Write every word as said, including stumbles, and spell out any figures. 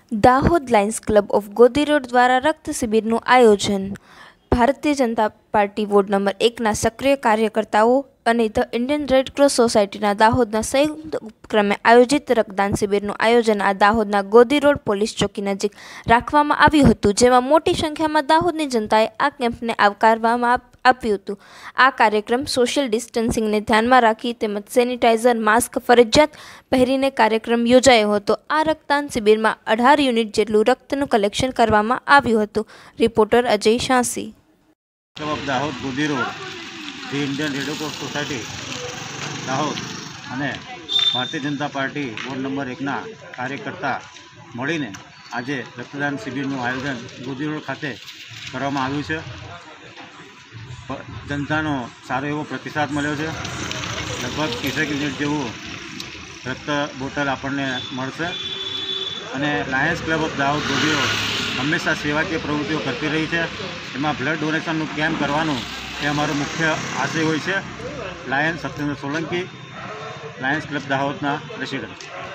Dahod Lions Club of Godi Road દ્વારા રક્ત શિબિરનું આયોજન. Bharatiya Janata party ward number એકના સક્રિય કાર્યકર્તાઓ અને ધ ઇન્ડિયન રેડ ક્રોસ સોસાયટીના દાહોદના સંયુક્ત ઉપક્રમે આયોજિત રક્તદાન શિબિરનું આયોજન આ દાહોદના ગોદી રોડ પોલીસ ચોકી નજીક રાખવામાં આવ્યું હતું, જેમાં મોટી સંખ્યામાં દાહોદની જનતાએ આ કેમ્પને આવકારવામાં આપ્યું હતું. આ કાર્યક્રમ સોશિયલ ડિસ્ટન્સિંગને ધ્યાનમાં રાખી તેમજ સેનિટાઇઝર, માસ્ક ફરજિયાત પહેરીને કાર્યક્રમ યોજાયો હતો. આ રક્તદાન શિબિરમાં અઢાર યુનિટ જેટલું રક્તનું કલેક્શન કરવામાં આવ્યું હતું. Reporter Ajay Shansi. Dahod Godi Road the Indian Red Cross Society Dahod અને ભારતીય જનતા પાર્ટી વોર્ડ નંબર એકના કાર્યકર્તા મળીને આજે રક્તદાન શિબિરનું આયોજન ગોદી રોડ ખાતે કરવામાં આવ્યું છે. જનતાનો સારો એવો પ્રતિસાદ મળ્યો છે. લગભગ ત્રીસેક યુનિટ જેવું રક્ત બોટલ આપણને મળશે અને Lions Club of Dahod Godi Road હંમેશા સેવાકીય પ્રવૃત્તિઓ કરતી રહી છે. એમાં બ્લડ ડોનેશનનું કેમ્પ કરવાનું એ અમારો મુખ્ય આશય હોય છે. Lions Satyendra Solanki, Lions Club દાહોદના પ્રેસિડેન્ટ.